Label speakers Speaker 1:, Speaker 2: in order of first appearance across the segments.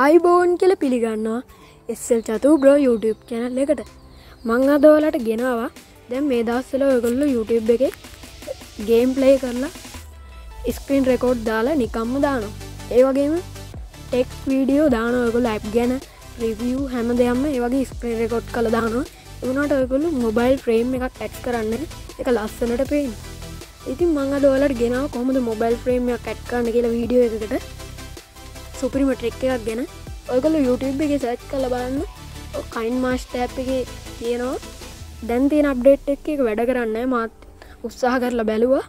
Speaker 1: ආයිබෝන් කියලා පිළිගන්නවා SL Chathu bro YouTube channel එකට. මං අද ඔයාලට ගෙනාවා දැන් මේ දවස්වල ඔයගොල්ලෝ YouTube එකේ game play කරලා screen record දාලා නිකම්ම දානවා. ඒ වගේම tech video දානවා ඔයගොල්ලෝ app ගැන review හැම දෙයක්ම ඒ වගේ screen record කරලා දානවා. ඒ වුණාට ඔයගොල්ලෝ mobile frame එකක් add කරන්න ඒක ලස්සනට පේන්න. ඉතින් මං අද ඔයාලට ගෙනාවා කොහොමද mobile frame එකක් add කරන්න කියලා වීඩියෝ එකකට. සුපිරිම ට්‍රික් එකක් ගැන ඔයගොල්ලෝ YouTube එකේ සර්ච් කරලා බලන්න KineMaster app එකේ තියෙනවා. දැන් තියෙන අප්ඩේට් එක වැඩ කරන්නේ නැහැ. මාත් උත්සාහ කරලා බැලුවා.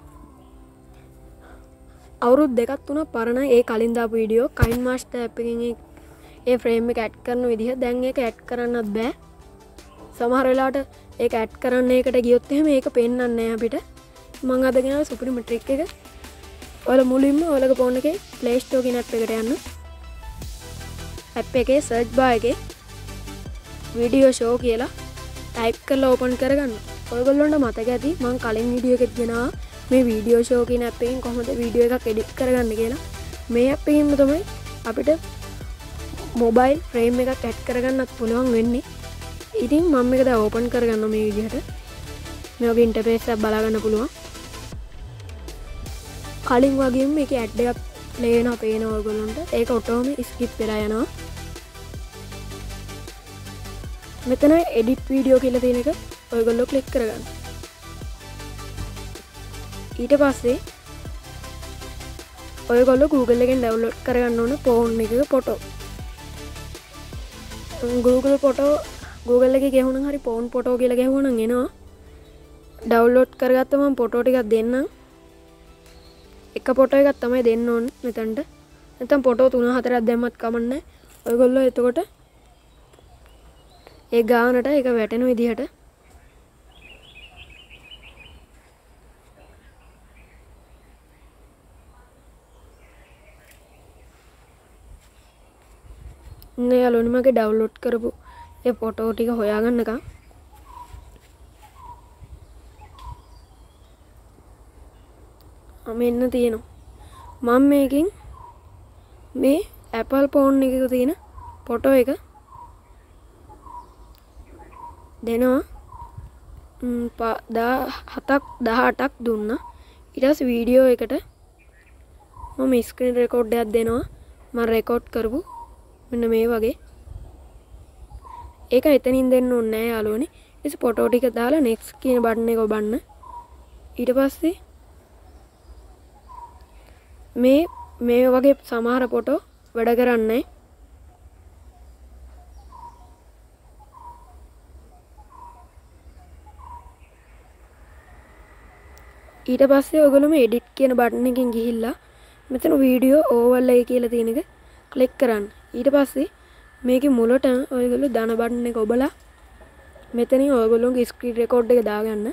Speaker 1: අවුරුදු දෙකක් තුනක් පරණ ඒ කලින් දාපු වීඩියෝ KineMaster app එකෙන් ඒ ෆ්‍රේම් එක ඇඩ් කරන විදිහ දැන් ඒක ඇඩ් කරන්නත් බෑ. සමහර වෙලාවට ඒක ඇඩ් කරන්න එකට ගියොත් එහෙම ඒක පෙන්වන්නේ නැහැ අපිට. මම අද ගෙනාව සුපිරිම ට්‍රික් එක. ඔයාලා මුලින්ම ඔයාලගේ ෆෝන් එකේ Play Store කියන app එකට යන්න. app එකේ search bar එකේ video show කියලා type කරලා open කරගන්න. ඔයගොල්ලන්ට මතක ඇති මම කලින් වීඩියෝ එකෙත් ගෙනාවා මේ video show කියන app එකෙන් කොහොමද වීඩියෝ එකක් edit කරගන්න කියලා. මේ app එකෙන්ම තමයි අපිට mobile frame එකක් add කරගන්නත් පුළුවන් වෙන්නේ. ඉතින් මම මේක දැන් open කරගන්න මේ විදිහට. මේ වගේ interface එකක් බලා ගන්න පුළුවන්. කලින් වගේම මේකේ ඇඩ් එකක් ප්ලේ වෙනවා පේනවා ඔයගොල්ලන්ට. ඒක ඔටෝම ස්කිප් වෙලා යනවා. මෙතන එඩිට් වීඩියෝ කියලා තියෙන එක ඔයගොල්ලෝ ක්ලික් කරගන්න. ඊට පස්සේ ඔයගොල්ලෝ Google එකෙන් ඩවුන්ලෝඩ් කරගන්න ඕන ෆෝන් එකක ෆොටෝ. Google එකේ ගහුණා හරි ෆෝන් ෆොටෝ කියලා ගහුවනම් එනවා. ඩවුන්ලෝඩ් කරගත්තම මම ෆොටෝ ටිකක් දෙන්නම්. එක ෆොටෝ එකක් තමයි දෙන්න ඕනේ මෙතනට. නැත්නම් ෆොටෝ 3-4ක් දැම්මත් කමන්නේ. ඔයගොල්ලෝ එතකොට ඒ ගානට ඒක වැටෙන විදිහට නේ යාළුවනි මගේ ඩවුන්ලෝඩ් කරපු ඒ ෆොටෝ ටික හොයාගන්නකම් මෙන්න තියෙනවා. මම මේකෙන් මේ Apple phone එකක තියෙන ෆොටෝ එක දෙනවා 17ක් දුන්නා. ඊට පස්සේ වීඩියෝ එකට මම ස්ක්‍රීන් රෙකෝඩ් එකක් දෙනවා. මම රෙකෝඩ් කරපු මෙන්න මේ වගේ. ඒක එතනින් දෙන්න ඕනේ නෑ යාළුවනේ. ඊට ෆොටෝ ටික දාලා next කියන බටන් එක ඔබන්න. ඊට පස්සේ මේ වගේ සමහර ෆොටෝ වැඩ කරන්නේ. ඊට පස්සේ ඔයගොල්ලෝ මේ edit කියන බටන් එකෙන් ගිහිල්ලා මෙතන වීඩියෝ ඕවර්ලේ කියලා තියෙන එක ක්ලික් කරන්න. ඊට පස්සේ මේකේ මුලට ඔයගොල්ලෝ ධන බටන් එක ඔබලා මෙතනින් ඔයගොල්ලෝගේ ස්ක්‍රීන් රෙකෝඩ් එක දාගන්න.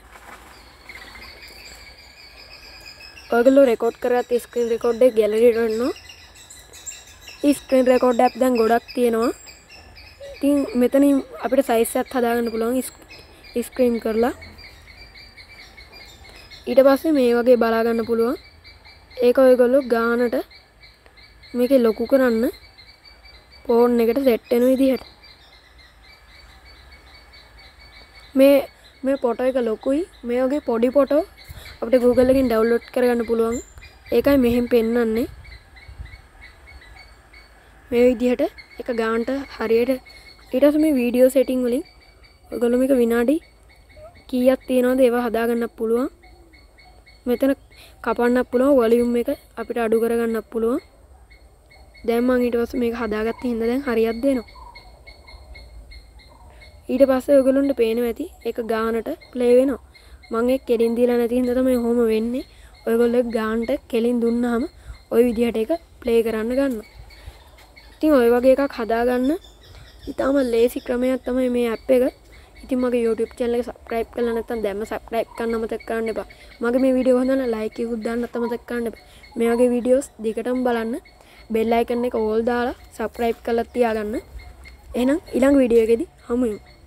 Speaker 1: ඔයගොල්ලෝ රෙකෝඩ් කරගත්ත ස්ක්‍රීන් රෙකෝඩ් එක ගැලරියට ගන්නවා. ස්ක්‍රීන් රෙකෝඩ් ඇප් දැන් ගොඩක් තියෙනවා. ඉතින් මෙතනින් අපිට සයිස් එකක් හදාගන්න පුළුවන් ස්ක්‍රීන් කරලා. ඊට පස්සේ මේ වගේ බලා ගන්න පුළුවන්. ඒක ඔයගොල්ලෝ ගානට මේකේ ලොකු කරන්න ෆෝන් එකට සෙට් වෙන විදිහට. මේ ෆොටෝ එක ලොකුයි. මේ වගේ පොඩි ෆොටෝ අපිට Google එකෙන් ඩවුන්ලෝඩ් කරගන්න පුළුවන්. ඒකයි මෙහෙම පෙන්වන්නේ. මේ විදිහට එක ගානට හරියට ඊට පස්සේ මේ වීඩියෝ සෙටින් වලින් ඔයගොල්ලෝ මේක විනාඩි කීයක් තියනවද ඒව හදාගන්නත් පුළුවන්. මෙතන කපන්නත් පුළුවන්. වොලියුම් එක අපිට අඩු කරගන්නත් පුළුවන්. දැන් මම ඊට පස්සේ මේක හදාගත්ත හින්දා දැන් හරියක් දෙනවා. ඊට පස්සේ ඔයගොල්ලන්ට පේනවා ඇති ඒක ගානට ප්ලේ වෙනවා. මම ඒක කෙලින් දීලා නැති හින්දා තමයි ඔහොම වෙන්නේ. ඔයගොල්ලෝ ගානට කෙලින් දුන්නාම ওই විදිහට ඒක ප්ලේ කරන්න ගන්නවා. ඉතින් ඔය වගේ එකක් හදාගන්න ඉතාලම ලේසි ක්‍රමයක් තමයි මේ app එක. ඉතින් මගේ YouTube channel එක subscribe කරලා නැත්නම් දැම්ම subscribe කරන්න අමතක කරන්න එපා. මගේ මේ වීඩියෝ හොඳ නම් like එකක් දාන්නත් අමතක කරන්න එපා. මේ වගේ වීඩියෝස් දිගටම බලන්න. bell icon එක all දාලා subscribe කරලා තියාගන්න. එහෙනම් ඊළඟ වීඩියෝ එකේදී හමු වෙමු.